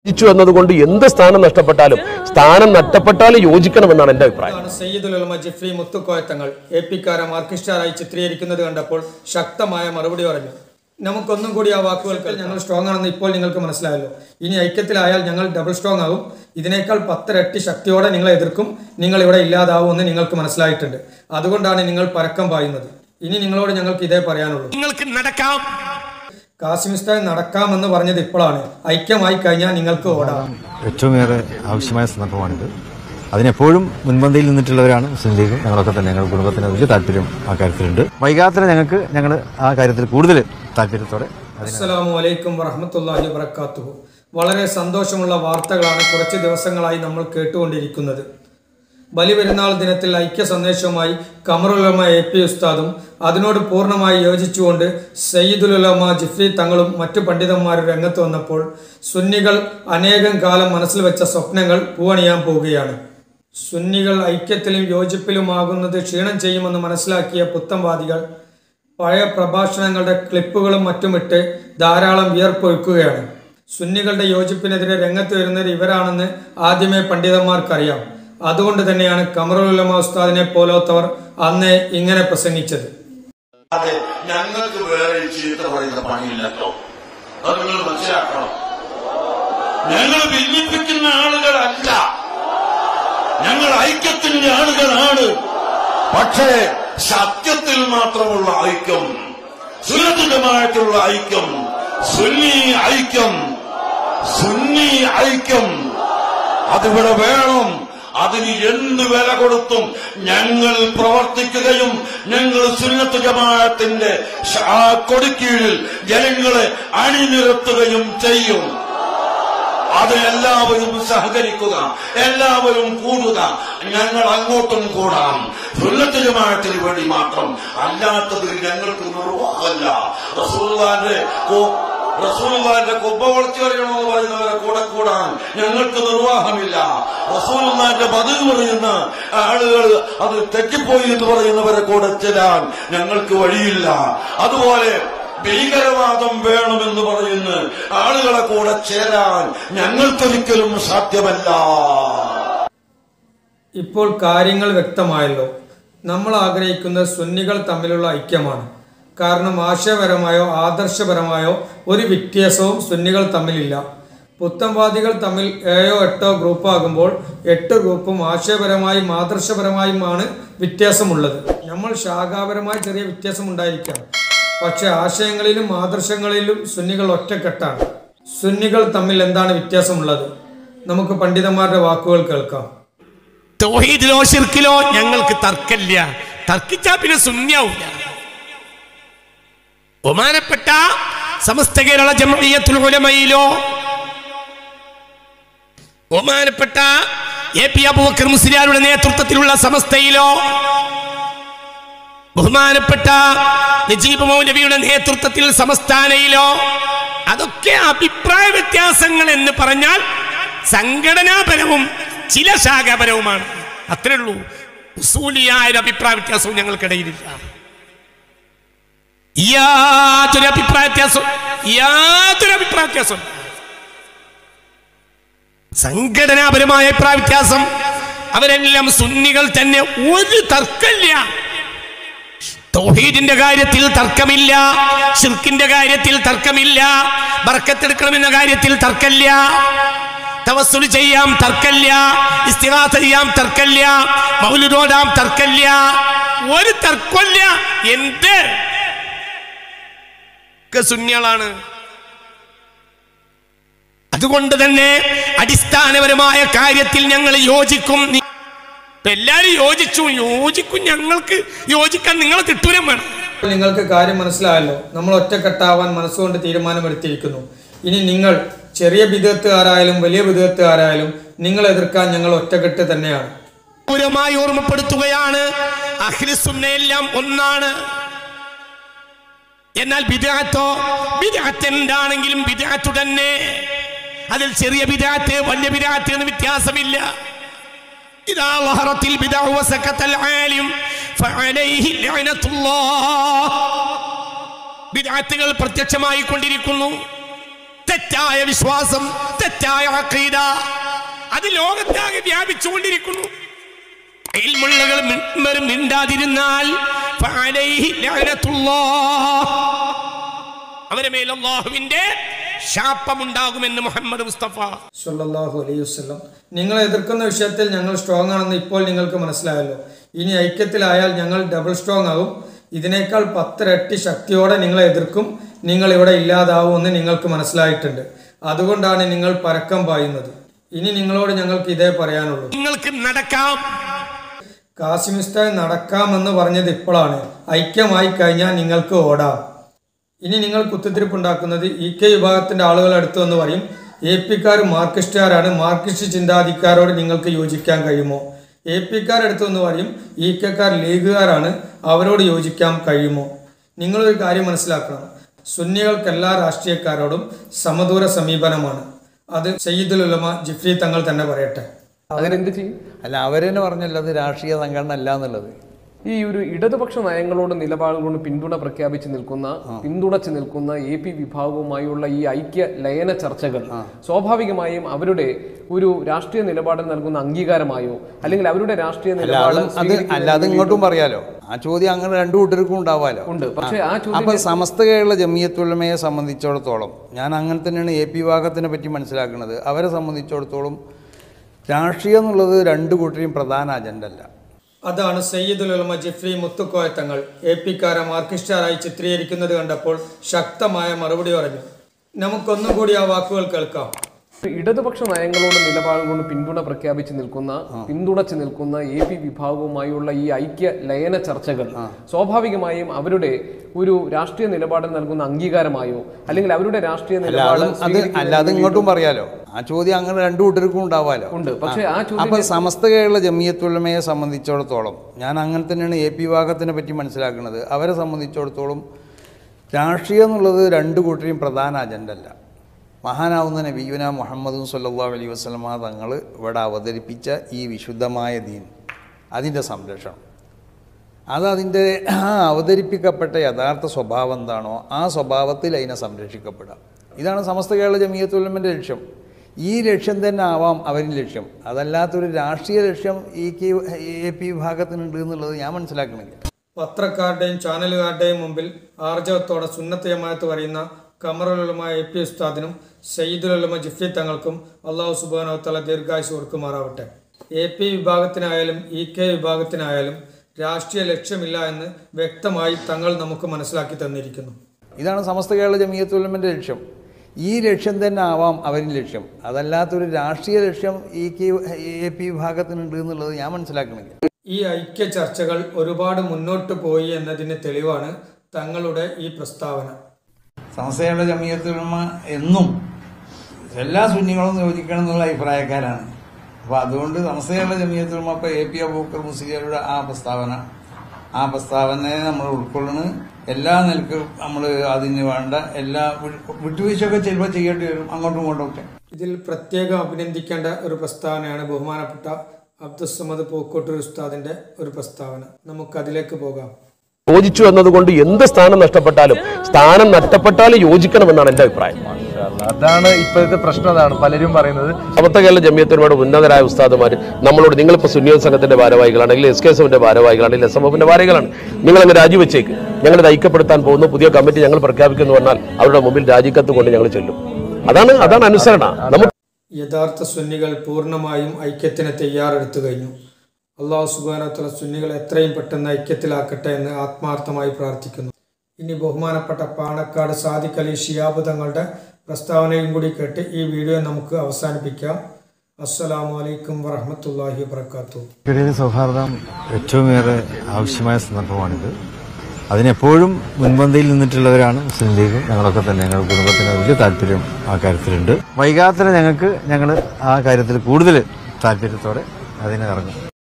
എന്നതുകൊണ്ട് എന്ത് സ്ഥാനം നഷ്ടപ്പെട്ടാലും യോജിക്കണമെന്നാണ് എന്റെ അഭിപ്രായം. സയ്യിദുൽ ഉലമ ജിഫ്രി മുത്തുക്കോയത്തങ്ങൾ എപിക്കാരെ മാർക്സിസ്റ്റായി ചിത്രീകരിക്കുന്നത് കണ്ടപ്പോൾ ശക്തമായ മറുപടി പറഞ്ഞു. നമുക്കൊന്നും കൂടി ആ വാക്കുകൾക്ക് ഞങ്ങൾ സ്ട്രോങ് ആണെന്ന് ഇപ്പോൾ നിങ്ങൾക്ക് മനസ്സിലായല്ലോ. ഇനി ഐക്യത്തിലായാൽ ഞങ്ങൾ ഡബിൾ സ്ട്രോങ് ആകും. ഇതിനേക്കാൾ 10 ഇരട്ടി ശക്തിയോടെ നിങ്ങളെ എതിർക്കും. നിങ്ങൾ ഇവിടെ ഇല്ലാതാവുമെന്ന് നിങ്ങൾക്ക് മനസ്സിലായിട്ടുണ്ട്. അതുകൊണ്ടാണ് നിങ്ങൾ പരക്കം പായുന്നത്. ഇനി നിങ്ങളോട് ഞങ്ങൾക്ക് ഇതേ പറയാനുള്ളൂ. നിങ്ങൾക്ക് നടക്കാം. കാസിമിസ്ഥാൻ നടക്കാമെന്ന് പറഞ്ഞത് ഇപ്പോഴാണ്. ഐക്യമായി കഴിഞ്ഞാൽ നിങ്ങൾക്ക് ഓടാം. ഏറ്റവും ഏറെ ആവശ്യമായ സന്ദർഭമാണിത്. അതിനെപ്പോഴും മുൻപന്തിയിൽ നിന്നിട്ടുള്ളവരാണ് മുസ്ലിം ലീഗ്. ഞങ്ങളൊക്കെ തന്നെ ഞങ്ങളുടെ കുടുംബത്തിന് വലിയ താല്പര്യം ആ കാര്യത്തിലുണ്ട്. വൈകാതെ ഞങ്ങൾ ആ കാര്യത്തിൽ കൂടുതൽ താല്പര്യത്തോടെ. അസ്സലാമു അലൈക്കും വറഹ്മത്തുള്ളാഹി വബറകാതുഹു. വളരെ സന്തോഷമുള്ള വാർത്തകളാണ് കുറച്ച് ദിവസങ്ങളായി നമ്മൾ കേട്ടുകൊണ്ടിരിക്കുന്നത്. ബലിപെരുന്നാൾ ദിനത്തിൽ ഐക്യ സന്ദേശവുമായി ഖമറുൽ ഉലമ AP ഉസ്താദും അതിനോട് പൂർണ്ണമായി യോജിച്ചുകൊണ്ട് സയ്യിദുൽ ഉലമ ജിഫ്രി തങ്ങളും മറ്റു പണ്ഡിതന്മാരും രംഗത്ത് വന്നപ്പോൾ സുന്നികൾ അനേകം കാലം മനസ്സിൽ വെച്ച സ്വപ്നങ്ങൾ പൂവണിയാൻ പോവുകയാണ്. സുന്നികൾ ഐക്യത്തിലും യോജിപ്പിലുമാകുന്നത് ക്ഷീണം ചെയ്യുമെന്ന് മനസ്സിലാക്കിയ പുത്തൻവാദികൾ പഴയ പ്രഭാഷണങ്ങളുടെ ക്ലിപ്പുകളും മറ്റുമിട്ട് ധാരാളം വിയർപ്പൊഴുക്കുകയാണ്. സുന്നികളുടെ യോജിപ്പിനെതിരെ രംഗത്ത് വരുന്നത് ഇവരാണെന്ന് ആദ്യമേ പണ്ഡിതന്മാർക്കറിയാം. അതുകൊണ്ട് തന്നെയാണ് ഖമറുൽ ഉലമ ഉസ്താദിനെ പോലോത്തവർ അന്ന് ഇങ്ങനെ പ്രസംഗിച്ചത്. അതെ, ഞങ്ങൾക്ക് വേറെ ചീത്ത പറയുന്ന പണിയില്ലല്ലോ, അത് നിങ്ങൾ മനസ്സിലാക്കണം. ഞങ്ങൾ ഭിന്നിപ്പിക്കുന്ന ആളുകളല്ല, ഞങ്ങൾ ഐക്യത്തിന്റെ ആളുകളാണ്. പക്ഷേ സത്യത്തിൽ മാത്രമുള്ള ഐക്യം, സുന്നത്തുമായിട്ടുള്ള ഐക്യം, സുന്നി ഐക്യം അതിവിടെ വേണം. അതിന് എന്ത് വില കൊടുത്തും ഞങ്ങൾ പ്രവർത്തിക്കുകയും ഞങ്ങൾ സുന്നത്ത് ജമാഅത്തിന്റെ കൊടിക്കീഴിൽ ജനങ്ങളെ അണിനിരത്തുകയും ചെയ്യും. അത് എല്ലാവരും സഹകരിക്കുക, എല്ലാവരും കൂടുക. ഞങ്ങൾ അങ്ങോട്ടും കൂടാം, സുന്നത്ത് ജമാഅത്തിന് വേണ്ടി മാത്രം. അല്ലാത്തതിൽ ഞങ്ങൾക്ക് നിർവാഹമല്ല. റസൂലുള്ളാഹിന്റെ കുബ്ബ വളച്ചു വരണമെന്ന് പറയുന്നവരെ കൂടെ കൂടാൻ ഞങ്ങൾക്ക് നിർവാഹമില്ല. റസൂലുള്ളാഹിന്റെ ബദൽ പറയുന്ന ആളുകൾ അത് തെറ്റിപ്പോയി എന്ന് പറയുന്നവരെ കൂടെ ചെല്ലാൻ ഞങ്ങൾക്ക് വഴിയില്ല. അതുപോലെ ഭീകരവാദം വേണമെന്ന് പറയുന്ന ആളുകളെ കൂടെ ചേരാൻ ഞങ്ങൾക്കൊരിക്കലും സാധ്യമല്ല. ഇപ്പോൾ കാര്യങ്ങൾ വ്യക്തമായല്ലോ. നമ്മൾ ആഗ്രഹിക്കുന്നത് സുന്നികൾ തമ്മിലുള്ള ഐക്യമാണ്. കാരണം ആശയപരമായോ ആദർശപരമായോ ഒരു വ്യത്യാസവും സുന്നികൾ തമ്മിലില്ല. പുത്തൻവാദികൾ തമ്മിൽ 7 or 8 ഗ്രൂപ്പാകുമ്പോൾ 8 ഗ്രൂപ്പും ആശയപരമായും ആദർശപരമായുമാണ് വ്യത്യാസമുള്ളത്. നമ്മൾ ശാഖാപരമായി ചെറിയ വ്യത്യാസമുണ്ടായിരിക്കാം, പക്ഷെ ആശയങ്ങളിലും ആദർശങ്ങളിലും സുന്നികൾ ഒറ്റക്കെട്ടാണ്. സുന്നികൾ തമ്മിൽ എന്താണ് വ്യത്യാസമുള്ളത്? നമുക്ക് പണ്ഡിതന്മാരുടെ വാക്കുകൾ കേൾക്കാം. തൗഹീദിലോ ശിർക്കിലോ ഞങ്ങൾക്ക് തർക്കമില്ല. തർക്കിച്ചാ പിന്നെ സുന്നിയാവില്ല. ബഹുമാനപ്പെട്ട സമസ്ത കേരള ജംഇയ്യത്തുൽ ഉലമയിലോ ബഹുമാനപ്പെട്ട AP അബൂബക്കർ മുസ്ലിയാരുടെ നേതൃത്വത്തിലുള്ള സമസ്തയിലോ ബഹുമാനപ്പെട്ട നജീബ് മൗലവിയുടെ നേതൃത്വത്തിൽ സമസ്താനയിലോ അതൊക്കെ അഭിപ്രായ വ്യത്യാസങ്ങൾ എന്ന് പറഞ്ഞാൽ സംഘടനാപരവും ചില ശാഖാപരവുമാണ്. അത്രേ ഉള്ളൂ. ഉസൂലിയായ അഭിപ്രായ വ്യത്യാസവും ഞങ്ങൾക്കിടയിലില്ല. യാതൊരു അഭിപ്രായ വ്യത്യാസം സംഘടനാപരമായ അഭിപ്രായ വ്യത്യാസം അവരെല്ലാം സുന്നികൾ തന്നെ. ഒരു തർക്കമില്ല. തൗഹീദിന്റെ കാര്യത്തിൽ തർക്കമില്ല, ശിർക്കിന്റെ കാര്യത്തിൽ തർക്കമില്ല, ബർക്കത്തെടുക്കണമെന്ന കാര്യത്തിൽ തർക്കമില്ല, തവസ്സുൽ ചെയ്യാം തർക്കമില്ല, ഇസ്തിഗാസ ചെയ്യാം തർക്കമില്ല, മൗലിദ് ഓതാം തർക്കമില്ല. ഒരു തർക്കമില്ല. എന്ത് സുന്നികളാണ്. അതുകൊണ്ട് തന്നെ അടിസ്ഥാനപരമായ കാര്യത്തിൽ ഞങ്ങൾ യോജിക്കും. എല്ലാരും യോജിക്കും. ഞങ്ങൾക്ക് യോജിക്കാൻ നിങ്ങളെ തിട്ടൂരം വേണം. നിങ്ങൾക്ക് കാര്യം മനസ്സിലായല്ലോ. നമ്മൾ ഒറ്റക്കെട്ടാവാൻ മനസ്സുകൊണ്ട് തീരുമാനമെടുത്തിരിക്കുന്നു. ഇനി നിങ്ങൾ ചെറിയ ബിദഅത്തുകാരായാലും വലിയ ബിദഅത്തുകാരായാലും നിങ്ങൾ എതിർക്കാൻ ഞങ്ങൾ ഒറ്റക്കെട്ട് തന്നെയാണ്. പൂരമായി ഓർമ്മപ്പെടുത്തുകയാണ്, അഹ്ലുസുന്ന എല്ലാം ഒന്നാണ്. എന്നാൽ ബിദ്അത്ത് എന്താണെങ്കിലും ബിദ്അത്ത് തന്നെ. അതിൽ ചെറിയ ബിദ്അത്ത് വലിയ ബിദ്അത്ത് എന്ന് വ്യത്യാസമില്ല. ഇദാ ളഹറത്തിൽ ബിദ്അ വസകതൽ ആലിം ഫഅലൈഹി ലഅനത്തുല്ലാഹ്. ബിദ്അത്തുകൾ പ്രത്യക്ഷമായി കൊണ്ടിരിക്കുന്നു, തെറ്റായ വിശ്വാസം, തെറ്റായ അഖീദ അത് ലോകത്താകെ വ്യാപിച്ചുകൊണ്ടിരിക്കുന്നു. ഇൽമുള്ളകൾ മിണ്ടാതിരുന്നാൽ ഫഅലൈഹി ലഅനത്തുല്ലാഹ്, അവരുടെ മേൽ അല്ലാഹുവിന്റെ ശാപമുണ്ടാകുമെന്ന് മുഹമ്മദ് മുസ്തഫ സല്ലല്ലാഹു അലൈഹി വസല്ലം. നിങ്ങളെ എതിർക്കുന്ന വിഷയത്തിൽ ഞങ്ങൾ സ്ട്രോങ് ആണെന്ന് ഇപ്പോൾ നിങ്ങൾക്ക് മനസ്സിലായല്ലോ. ഇനി ഐക്യത്തിലായാൽ ഞങ്ങൾ ഡബിൾ സ്ട്രോങ് ആകും. ഇതിനേക്കാൾ 10 ഇരട്ടി ശക്തിയോടെ നിങ്ങളെ എതിർക്കും. നിങ്ങൾ ഇവിടെ ഇല്ലാതാവുമെന്ന് നിങ്ങൾക്ക് മനസ്സിലായിട്ടുണ്ട്. അതുകൊണ്ടാണ് നിങ്ങൾ പരക്കം പായുന്നത്. ഇനി നിങ്ങളോട് ഞങ്ങൾക്ക് ഇതേ പറയാനുള്ളൂ. നിങ്ങൾക്ക് നടക്കാം. കാസിമിസ്താൻ നടക്കാമെന്ന് പറഞ്ഞത് ഇപ്പോഴാണ്. ഐക്യമായി കഴിഞ്ഞാൽ നിങ്ങൾക്ക് ഓടാം. ഇനി നിങ്ങൾ കുത്തിത്തിരിപ്പുണ്ടാക്കുന്നത് EK വിഭാഗത്തിന്റെ ആളുകൾ അടുത്തു എന്ന് പറയും. AP-ക്കാർ മാർക്സിസ്റ്റുകാരാണ്, മാർക്സിസ്റ്റ് ചിന്താധിക്കാരോട് നിങ്ങൾക്ക് യോജിക്കാൻ കഴിയുമോ? AP-ക്കാർ അടുത്തു എന്ന് പറയും EK-ക്കാർ ലീഗുകാരാണ്, അവരോട് യോജിക്കാൻ കഴിയുമോ? നിങ്ങളൊരു കാര്യം മനസ്സിലാക്കണം, സുന്നികൾക്ക് എല്ലാ രാഷ്ട്രീയക്കാരോടും സമദൂര സമീപനമാണ്. അത് സയ്യിദുൽ ഉലമ ജിഫ്രി തങ്ങൾ തന്നെ പറയട്ടെ. അതിനെന്ത് ചെയ്യും? അല്ല, അവരെന്നെ പറഞ്ഞല്ലോ അത് രാഷ്ട്രീയ സംഘടന അല്ല എന്നുള്ളത്. ഈ ഒരു ഇടതുപക്ഷ നയങ്ങളോട് നിലപാടുകൊണ്ട് പിന്തുണച്ച് നിൽക്കുന്ന AP വിഭാഗവുമായുള്ള ഈ ഐക്യ ലയന ചർച്ചകൾ സ്വാഭാവികമായും അവരുടെ ഒരു രാഷ്ട്രീയ നിലപാടിൽ നൽകുന്ന അംഗീകാരമായോ അല്ലെങ്കിൽ അവരുടെ രാഷ്ട്രീയ നിലപാട് അല്ലാതെ ഇങ്ങോട്ടും പറയാലോ. ആ ചോദ്യം അങ്ങനെ രണ്ടു കൂട്ടർക്കും ഉണ്ടാവാലോ ഉണ്ട്. പക്ഷേ ആ ചോദ്യം അപ്പൊ സമസ്ത കേരള ജമിയത്തുൽ ഉലമയെ സംബന്ധിച്ചിടത്തോളം ഞാൻ അങ്ങനെ തന്നെയാണ് AP വിഭാഗത്തിനെ പറ്റി മനസ്സിലാക്കുന്നത്. അവരെ സംബന്ധിച്ചിടത്തോളം രാഷ്ട്രീയം എന്നുള്ളത് രണ്ടു കൂട്ടരെയും പ്രധാന അജണ്ട അല്ല. അതാണ് സയ്യിദുൽ ഉലമ ജിഫ്രി മുത്തുക്കോയ തങ്ങൾ AP-ക്കാരെ മാർക്സിസ്റ്റുകാരായി ചിത്രീകരിക്കുന്നത് കണ്ടപ്പോൾ ശക്തമായ മറുപടി പറഞ്ഞു. നമുക്കൊന്നും കൂടി ആ വാക്കുകൾ കേൾക്കാം. ഇടതുപക്ഷ നയങ്ങളോട് നിലപാടുകൊണ്ട് പിന്തുണച്ച് നിൽക്കുന്ന AP വിഭാഗവുമായുള്ള ഈ ഐക്യ ലയന ചർച്ചകൾ സ്വാഭാവികമായും അവരുടെ ഒരു രാഷ്ട്രീയ നിലപാടിൽ നൽകുന്ന അംഗീകാരമായോ അല്ലെങ്കിൽ അവരുടെ രാഷ്ട്രീയ നിലപാട് അല്ലാതെ ഇങ്ങോട്ടും പറയാലോ. ആ ചോദ്യം അങ്ങനെ രണ്ടു കൂട്ടർക്കും ഉണ്ടാവാലോ ഉണ്ട്. പക്ഷേ ആ അപ്പൊ സമസ്ത കേരള ജമിയത്തുൽ ഉലമയെ സംബന്ധിച്ചിടത്തോളം ഞാൻ അങ്ങനെ തന്നെയാണ് AP വിഭാഗത്തിനെ പറ്റി മനസ്സിലാക്കുന്നത്. അവരെ സംബന്ധിച്ചിടത്തോളം രാഷ്ട്രീയം എന്നുള്ളത് രണ്ടു കൂട്ടരെയും പ്രധാന അജണ്ട അല്ല. മഹാനാവുന്ന നബിയുന മുഹമ്മദ് സല്ലല്ലാഹു അലൈഹി വസല്ലമ തങ്ങൾ ഇവിടെ അവതരിപ്പിച്ച ഈ വിശുദ്ധമായ ദീൻ, അതിൻ്റെ സംരക്ഷണം, അതിൻ്റെ അവതരിപ്പിക്കപ്പെട്ട യഥാർത്ഥ സ്വഭാവം എന്താണോ ആ സ്വഭാവത്തിൽ അതിനെ സംരക്ഷിക്കപ്പെടുക. ഇതാണ് സമസ്ത കേരള ജമിയത്തുൽ ഉലമയുടെ ലക്ഷ്യം. ഈ ലക്ഷ്യം തന്നെ ആവാം അവരിൻ്റെ ലക്ഷ്യം. അതല്ലാത്തൊരു രാഷ്ട്രീയ ലക്ഷ്യം AP വിഭാഗത്തിനുണ്ട് എന്നുള്ളത് ഞാൻ മനസ്സിലാക്കണില്ല. പത്രക്കാരുടെയും ചാനലുകാരുടെയും മുമ്പിൽ ആർജവത്തോടെ സുന്നത്ത് ജമാഅത്ത് പറയുന്ന ഖമറുൽ ഉലമ AP ഉസ്താദിനും സയ്യിദുൽ ഉലമ ജിഫ്രി തങ്ങൾക്കും അല്ലാഹു സുബ്ഹാനഹു വ തആല ദീർഘായുസ്സ് കൊടുക്കുമാറാവട്ടെ. AP വിഭാഗത്തിനായാലും EK വിഭാഗത്തിനായാലും രാഷ്ട്രീയ ലക്ഷ്യമില്ല എന്ന് വ്യക്തമായി തങ്ങൾ നമുക്ക് മനസ്സിലാക്കി തന്നിരിക്കുന്നു. ഇതാണ് സമസ്ത കേരള ജമിയത്തുൽ ഉലമയുടെ ലക്ഷ്യം. ഈ ലക്ഷ്യം തന്നെ ആവാം അവരിൻ്റെ ലക്ഷ്യം. അതല്ലാത്തൊരു രാഷ്ട്രീയ ലക്ഷ്യം AP വിഭാഗത്തിനുണ്ട് എന്നുള്ളത് ഞാൻ മനസ്സിലാക്കണില്ല. ഈ ഐക്യ ചർച്ചകൾ ഒരുപാട് മുന്നോട്ട് പോയി എന്നതിന് തെളിവാണ് തങ്ങളുടെ ഈ പ്രസ്താവന. സമസ്ത കേരള ജമിയത്തുൽ ഉലമ എന്നും എല്ലാ സുന്നികളും യോജിക്കണം എന്നുള്ള അഭിപ്രായക്കാരാണ്. അപ്പോൾ അതുകൊണ്ട് സമസ്ത കേരള ജമിയത്തുൽ ഉലമ ഇപ്പോൾ AP അബൂബക്കർ മുസ്ലിയാരുടെ ആ പ്രസ്താവനയെ നമ്മൾ ഉൾക്കൊള്ളുന്നു. എല്ലാ നിലക്കും നമ്മൾ അതിന് വേണ്ട എല്ലാ വിട്ടുവീഴ്ചയൊക്കെ ചിലപ്പോൾ ചെയ്യേണ്ടി വരും, അങ്ങോട്ടും ഇങ്ങോട്ടും ഒക്കെ. ഇതിൽ പ്രത്യേകം അഭിനന്ദിക്കേണ്ട ഒരു പ്രസ്താവനയാണ് ബഹുമാനപ്പെട്ട അബ്ദുസ്സമദ് പൂക്കോട്ടൂർ ഉസ്താദിന്റെ ഒരു പ്രസ്താവന. നമുക്കതിലേക്ക് പോകാം. യോജിച്ചു എന്നതുകൊണ്ട് എന്ത് സ്ഥാനം നഷ്ടപ്പെട്ടാലും യോജിക്കണമെന്നാണ് എൻ്റെ അഭിപ്രായം. അതാണ് ഇപ്പോഴത്തെ പ്രശ്നം. അതാണ് പലരും പറയുന്നത്. സമസ്ത കേരള ജമിയത്തുലമയുടെ ഉന്നതരായ ഉസ്താദുമാർ നമ്മളോട്, നിങ്ങളിപ്പോൾ സുന്നിയത്ത് സംഘത്തിന്റെ ഭാരവാഹികളാണെങ്കിൽ SKSന്റെ ഭാരവാഹികളാണെങ്കിൽ SMFന്റെ ഭാരവാഹികളാണ്, നിങ്ങളങ്ങ് രാജിവെച്ചേക്ക്, ഞങ്ങളിത് ഐക്യപ്പെടുത്താൻ പോകുന്നു, പുതിയ കമ്മിറ്റി ഞങ്ങൾ പ്രഖ്യാപിക്കുന്നു പറഞ്ഞാൽ അവരുടെ മുമ്പിൽ രാജിക്കത്ത് കൊണ്ട് ഞങ്ങൾ ചെല്ലും. അതാണ് അനുസരണ. യഥാർത്ഥ സുന്നികൾ പൂർണ്ണമായും ഐക്യത്തിന് തയ്യാറെടുത്തു കഴിഞ്ഞു. അല്ലാഹു സുബ്ഹാനഹു വ തആല സുന്നികളെ എത്രയും പെട്ടെന്ന് ഐക്യത്തിലാക്കട്ടെ എന്ന് ആത്മാർത്ഥമായി പ്രാർത്ഥിക്കുന്നു. ഇനി ബഹുമാനപ്പെട്ട പാണക്കാട് സാദിഖ് അലി ശിഹാബ് തങ്ങളുടെ പ്രസ്താവനയും കൂടി കേട്ട് ഈ വീഡിയോ നമുക്ക് അവസാനിപ്പിക്കാം. അസ്സലാമു അലൈക്കും വറഹ്മത്തുള്ളാഹി വബറകാതുഹു. സൗഹാർദ്ദം ഏറ്റവുമേറെ ആവശ്യമായ സന്ദർഭമാണിത്. അതിനെപ്പോഴും മുൻപന്തിയിൽ നിന്നിട്ടുള്ളവരാണ് മുസ്ലിം ലീഗും ഞങ്ങളൊക്കെ തന്നെ. ഞങ്ങളുടെ കുടുംബത്തിന് വലിയ താല്പര്യം ആ കാര്യത്തിലുണ്ട്. വൈകാതെ ഞങ്ങൾ ആ കാര്യത്തിൽ കൂടുതൽ താല്പര്യത്തോടെ അതിനെ ഇറങ്ങും.